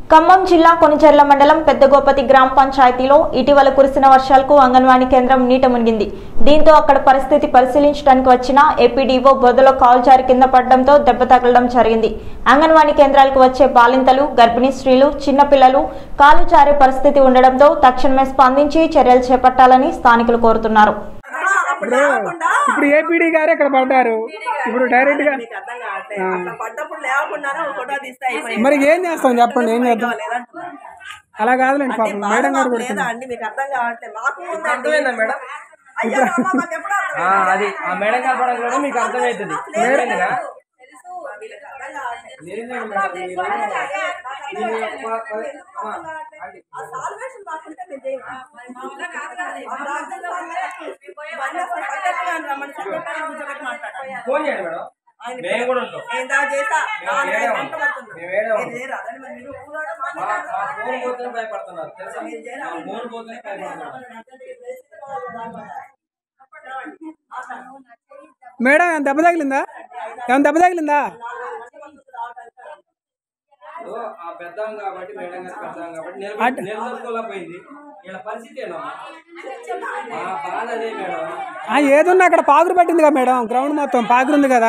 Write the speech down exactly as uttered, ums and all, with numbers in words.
ఖమ్మం జిల్లా కొణిచెర్ల మండలం పెద్దగోపతి గ్రామ పంచాయతీలో ఇటీవల కురిసిన వర్షాలకు అంగన్వాడీ కేంద్రం నీట మునిగింది. దీంతో అక్కడ పరిస్థితి పరిశీలించడానికి వచ్చిన ఏపీడీఓ బొదలో కాలు జారి కింద పడడంతో దెబ్బ తగలడం జరిగింది. అంగన్వాడీ కేంద్రాలకు వచ్చే బాలింతలు, గర్భిణీ స్త్రీలు, చిన్నపిల్లలు కాలు జారే పరిస్థితి ఉండడంతో తక్షణమే స్పందించి చర్యలు చేపట్టాలని స్థానికులు కోరుతున్నారు. ఇప్పుడు ఏపీడీ గారు ఇక్కడ పడ్డారు. ఇప్పుడు డైరెక్ట్ గా మరి ఏం చేస్తాం చెప్పండి, ఏం చేద్దాం? అలా కాదులేండి పాపం మేడం గారు కూడా అది ఆ మేడం గారు పడడం కూడా మీకు అర్థమవుతుంది. ఫోన్ చేయండి మేడం, మేము కూడా ఉంటాం. ఫోన్ పోతేనే భయపడుతున్నారు తెలుసా, ఫోన్ పోతేనే భయపడుతున్నారు. మేడం ఏమైనా దెబ్బ తగిలిందా? ఏమైనా దెబ్బ తగిలిందా? ఆ పెద్దాం కాబట్టి మేడం గారు పెద్దాం కాబట్టి నిలదొక్కోలేకపోయింది. ఇలా పరిస్థితి బాధ అదే మేడం. ఏదున్నా అక్కడ పాగురు పట్టింది కదా మేడం, గ్రౌండ్ మొత్తం పాగురుంది కదా.